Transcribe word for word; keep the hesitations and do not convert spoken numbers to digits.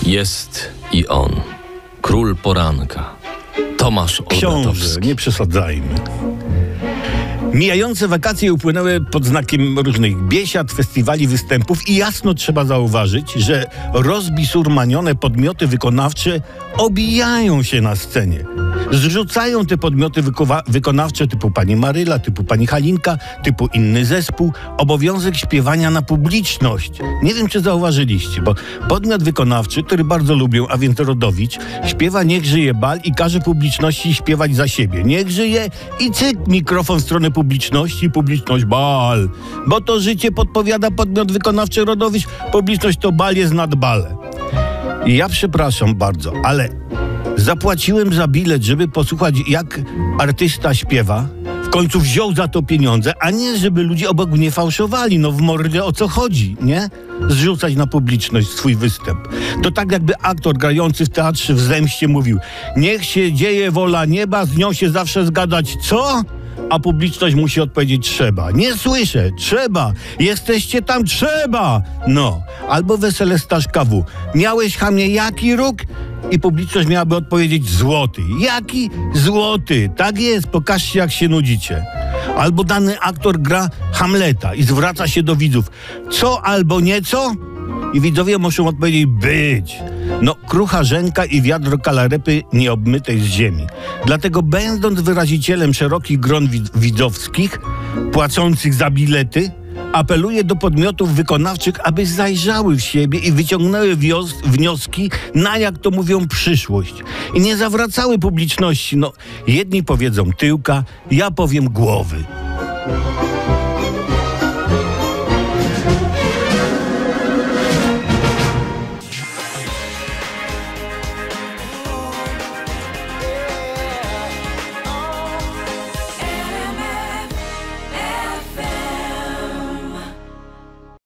Jest i on, król poranka, Tomasz Książę, Olbratowski. nie przesadzajmy. Mijające wakacje upłynęły pod znakiem różnych biesiad, festiwali, występów i jasno trzeba zauważyć, że rozbisurmanione podmioty wykonawcze obijają się na scenie. Zrzucają te podmioty wykowa- wykonawcze typu pani Maryla, typu pani Halinka, typu inny zespół, obowiązek śpiewania na publiczność. Nie wiem, czy zauważyliście, bo podmiot wykonawczy, który bardzo lubią, a więc Rodowicz, śpiewa Niech żyje bal i każe publiczności śpiewać za siebie. Niech żyje i cyk, mikrofon w stronę publiczności, publiczność bal. Bo to życie podpowiada podmiot wykonawczy Rodowicz, publiczność to bal jest nad bale. I ja przepraszam bardzo, ale zapłaciłem za bilet, żeby posłuchać, jak artysta śpiewa. W końcu wziął za to pieniądze, a nie żeby ludzie obok mnie fałszowali. No w mordzie o co chodzi, nie? Zrzucać na publiczność swój występ. To tak jakby aktor grający w teatrze w Zemście mówił: niech się dzieje wola nieba, z nią się zawsze zgadzać. Co? A publiczność musi odpowiedzieć: trzeba. Nie słyszę, trzeba. Jesteście tam, trzeba. No. Albo wesele Staszka W. Miałeś, chamie, jaki róg? I publiczność miałaby odpowiedzieć: złoty. Jaki? Złoty. Tak jest, pokażcie, jak się nudzicie. Albo dany aktor gra Hamleta i zwraca się do widzów: co albo nieco? I widzowie muszą odpowiedzieć: być. No, krucha Rzęka i wiadro kalarepy nieobmytej z ziemi. Dlatego, będąc wyrazicielem szerokich gron wid- widzowskich, płacących za bilety, apeluję do podmiotów wykonawczych, aby zajrzały w siebie i wyciągnęły wios- wnioski na, jak to mówią, przyszłość. I nie zawracały publiczności. No, jedni powiedzą tyłka, ja powiem głowy.